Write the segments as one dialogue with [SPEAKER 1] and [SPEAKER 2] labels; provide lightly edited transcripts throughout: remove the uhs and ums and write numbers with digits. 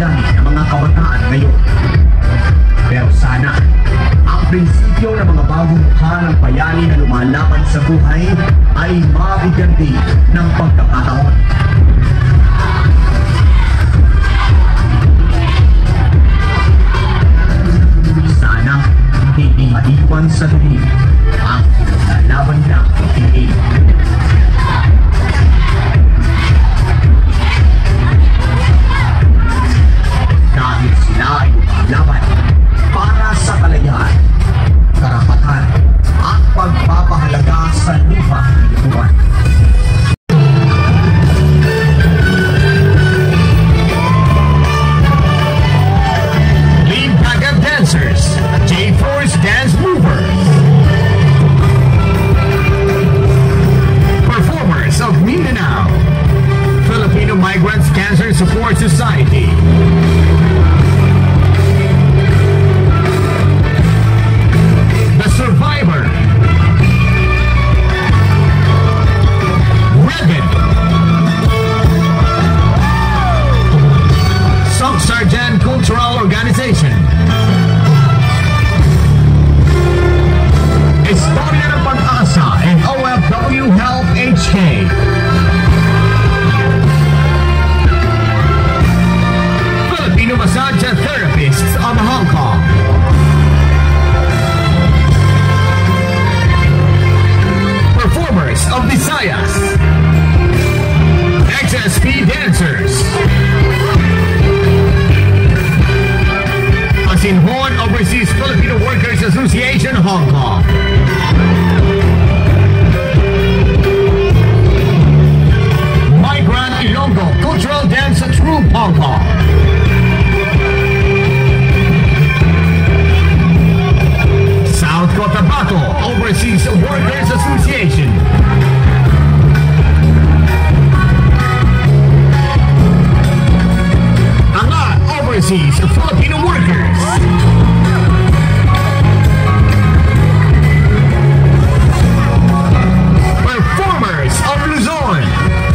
[SPEAKER 1] bayani ng mga kabataan ngayon. Pero sana, ang prinsipyo ng mga bagong mukha ng bayani na lumalaban sa buhay ay mabigyan din ng pagkakataon. Sana, hindi maiwan sa dunia ang lalaban ng PTA. Dahil sila ay lumalaban para sa kalayaan, karapatan at pagpapahalaga sa lupang lipunan. Lead backup dancers, J-Force Dance Movers. Performers of Mindanao, Filipino Migrants Cancer Support Society. Survivor, Regan, Sub Sergeant Cultural Organization, Historia ng Pag-asa and OFW Help HK, Filipino Massage Therapists of Hong Kong, Performers of Visayas, XSP Dancers, Asinhon Overseas Filipino Workers Association Hong Kong, Migrant Ilonggo Cultural Dance Troupe Hong Kong, South Cotabato Overseas Workers Association, Angat Overseas Filipino Workers, Performers of Luzon,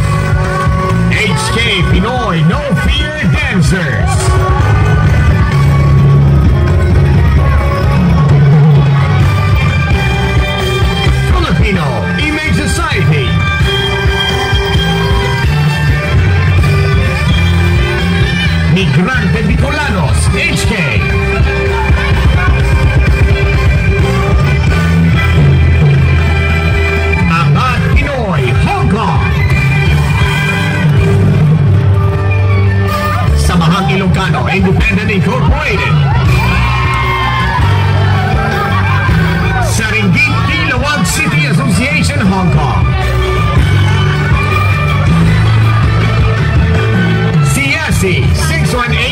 [SPEAKER 1] HK Pinoy No Fear Dancers, Image Society, Migrante Bicolanos HK, Angat Pinoy Hong Kong, Samahang Ilocano Independent Incorporated, Serengeti Lawag City Association Hong Kong, CSC 618